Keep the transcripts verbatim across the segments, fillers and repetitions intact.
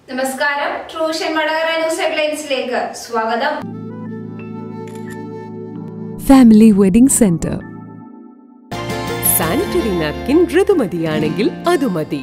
നമസ്കാരം. ട്രൂഷൻ വടകര ന്യൂസ് ഹെഡ്ലൈൻസിലേക്ക് സ്വാഗതം. Family wedding centre. Sanitary napkin ഋതുമതിയാണെങ്കിൽ അതുമതി.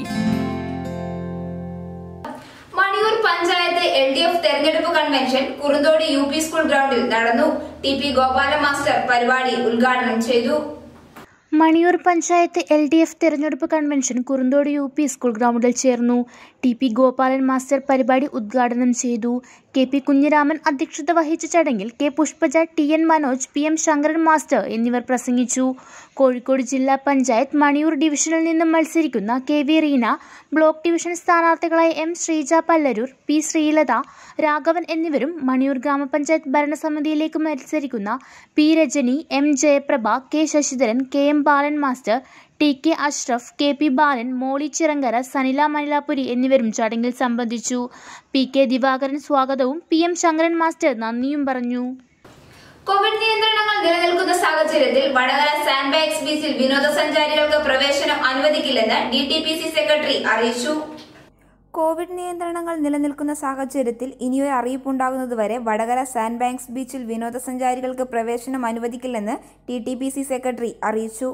Maniyur panchayat L D F തെരഞ്ഞെടുപ്പ് convention Kurunthodi U P school ഗ്രൗണ്ടിൽ നടന്നു. ടി പി ഗോപാല മാസ്റ്റർ പരിപാടി ഉദ്ഘാടനം ചെയ്തു. Maniyur panchayat L D F തെരഞ്ഞെടുപ്പ് convention Kurunthodi U P school ഗ്രൗണ്ടിൽ ചേർന്നു. ടി പി ഗോപാലൻ മാസ്റ്റർ പരിപാടി ഉദ്ഘാടനം ചെയ്തു. കെ പി കുഞ്ഞിരാമൻ അധ്യക്ഷത വഹിച്ച ചടങ്ങിൽ K Pushpaja, T N Manoj, P M Sankaran master എന്നിവർ പ്രസംഗിച്ചു. കോഴിക്കോട് ജില്ലാ പഞ്ചായത്ത് മണിയൂർ ഡിവിഷനിൽ നിന്നും മത്സരിക്കുന്ന K V Reena, block division സ്ഥാനാർത്ഥികളായ എം ശ്രീജ പല്ലരൂർ, പി ശ്രീലത, രാഘവൻ എന്നിവരും മണിയൂർ ഗ്രാമപഞ്ചായത്ത് ഭരണസമിതിയിലേക്ക് മത്സരിക്കുന്ന P Rajani, M Jayaprabha, K Sasidharan, K M Balan master, T K Ashraf, K P Balan, Molly Chirankara, Sanila Manilapuri എന്നിവരും ചടങ്ങിൽ സംബന്ധിച്ചു. പി കെ ദിവാകരൻ സ്വാഗതവും പി എം ശങ്കരൻ മാസ്റ്റർ നന്ദിയും പറഞ്ഞു. കോവിഡ് നിയന്ത്രണങ്ങൾ നിലനിൽക്കുന്ന സാഹചര്യത്തിൽ വടകര സാൻഡ് ബാഗ്സ് ബീച്ചിൽ വിനോദസഞ്ചാരികൾക്ക് പ്രവേശനം അനുവദിക്കില്ലെന്ന് D T P C secretary അറിയിച്ചു. കോവിഡ് നിയന്ത്രണങ്ങൾ നിലനിൽക്കുന്ന സാഹചര്യത്തിൽ ഇനിയൊരു അറിയിപ്പുണ്ടാകുന്നതുവരെ വടകര സാൻഡ് ബാഗ്സ് ബീച്ചിൽ വിനോദസഞ്ചാരികൾക്ക് പ്രവേശനം അനുവദിക്കില്ലെന്ന് D T P C secretary അറിയിച്ചു.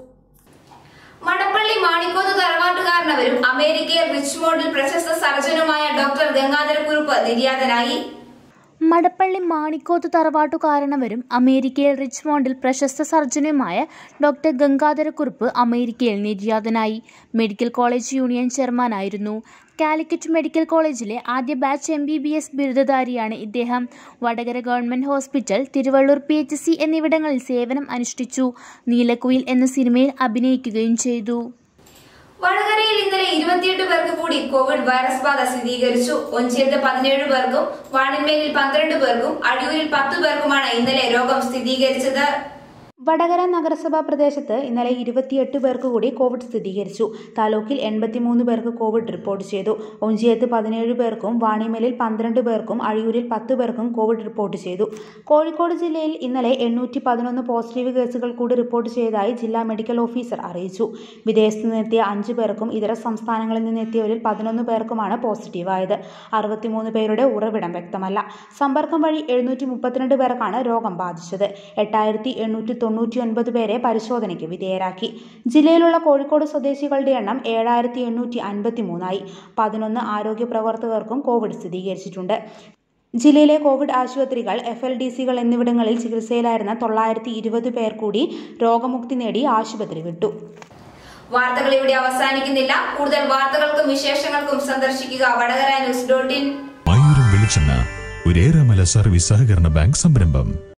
മടപ്പള്ളി മാണിക്കോത്ത് തറവാട്ടുകാരനവരും അമേരിക്കയിൽ റിച്ച്മോണ്ടിൽ പ്രശസ്ത സർജനുമായ ഡോക്ടർ ഗംഗാധരക്കുറുപ്പ് നിര്യാതനായി. മടപ്പള്ളി മാണിക്കോത്ത് തറവാട്ടുകാരനവരും അമേരിക്കയിൽ റിച്ച്മോണ്ടിൽ പ്രശസ്ത സർജനുമായ ഡോക്ടർ ഗംഗാധരക്കുറുപ്പ് അമേരിക്കയിൽ നിര്യാതനായി. മെഡിക്കൽ കോളേജ് യൂണിയൻ ചെയർമാനായിരുന്നു. കാലിക്കറ്റ് മെഡിക്കൽ കോളേജിലെ ആദ്യ batch M B B S ബിരുദധാരിയാണ് ഇദ്ദേഹം. Vadakara government hospital, Thiruvallur P H C എന്നിവിടങ്ങളിൽ സേവനം അനുഷ്ഠിച്ചു. നീലക്കുയിൽ എന്ന സിനിമയിൽ അഭിനയിക്കുകയും ചെയ്തു. വടകരയിൽ ഇന്നലെ ഇരുപത്തിയെട്ട് പേർക്ക് കൂടി കോവിഡ് വൈറസ് ബാധ സ്ഥിരീകരിച്ചു. ഒഞ്ചിയത്ത് പതിനേഴ് പേർക്കും വാണിന്മേലിൽ പന്ത്രണ്ട് പേർക്കും അഴിയൂരിൽ പത്ത് പേർക്കുമാണ് ഇന്നലെ രോഗം സ്ഥിരീകരിച്ചത്. വടകര നഗരസഭാ പ്രദേശത്ത് ഇന്നലെ ഇരുപത്തിയെട്ട് പേർക്ക് കൂടി കോവിഡ് സ്ഥിരീകരിച്ചു. താലൂക്കിൽ എൺപത്തിമൂന്ന് പേർക്ക് കോവിഡ് റിപ്പോർട്ട് ചെയ്തു. ഒഞ്ചിയത്ത് പതിനേഴ് പേർക്കും വാണിമേലിൽ പന്ത്രണ്ട് പേർക്കും അഴിയൂരിൽ പത്ത് പേർക്കും കോവിഡ് റിപ്പോർട്ട് ചെയ്തു. കോഴിക്കോട് ജില്ലയിൽ ഇന്നലെ എണ്ണൂറ്റി പതിനൊന്ന് പോസിറ്റീവ് കേസുകൾ കൂടി റിപ്പോർട്ട് ചെയ്തതായി ജില്ലാ മെഡിക്കൽ ഓഫീസർ അറിയിച്ചു. വിദേശത്ത് നിന്നെത്തിയ അഞ്ച് പേർക്കും ഇതര സംസ്ഥാനങ്ങളിൽ നിന്നെത്തിയവരിൽ പതിനൊന്ന് പേർക്കുമാണ് പോസിറ്റീവായത്. അറുപത്തിമൂന്ന് പേരുടെ ഉറവിടം വ്യക്തമല്ല. സമ്പർക്കം വഴി എഴുന്നൂറ്റി മുപ്പത്തിരണ്ട് പേർക്കാണ് രോഗം ബാധിച്ചത്. എട്ടായിരത്തി എണ്ണൂറ്റി തൊണ്ണൂറ്റി ഒൻപത് പേരെ പരിശോധനയ്ക്ക് വിധേയരാക്കി. ജില്ലയിലുള്ള കോഴിക്കോട് സ്വദേശികളുടെ എണ്ണം ഏഴായിരത്തി എണ്ണൂറ്റി അൻപത്തി മൂന്നായി. പതിനൊന്ന് ആരോഗ്യ പ്രവർത്തകർക്കും കോവിഡ് സ്ഥിരീകരിച്ചിട്ടുണ്ട്. ജില്ലയിലെ കോവിഡ് ആശുപത്രികൾ, എഫ് എൽ ഡി സികൾ എന്നിവിടങ്ങളിൽ ചികിത്സയിലായിരുന്ന തൊള്ളായിരത്തി ഇരുപത് പേർ കൂടി രോഗമുക്തി നേടി ആശുപത്രി വിട്ടു. വാർത്തകൾ ഇവിടെ അവസാനിക്കുന്നില്ല. കൂടുതൽ വാർത്തകൾക്കും വിശേഷങ്ങൾക്കും സന്ദർശിക്കുക Vadakara news dot in. Mayooram വെളിച്ചെണ്ണ, ഒരു ഏറെമല സർവീസ് സഹകരണ ബാങ്ക് സംരംഭം.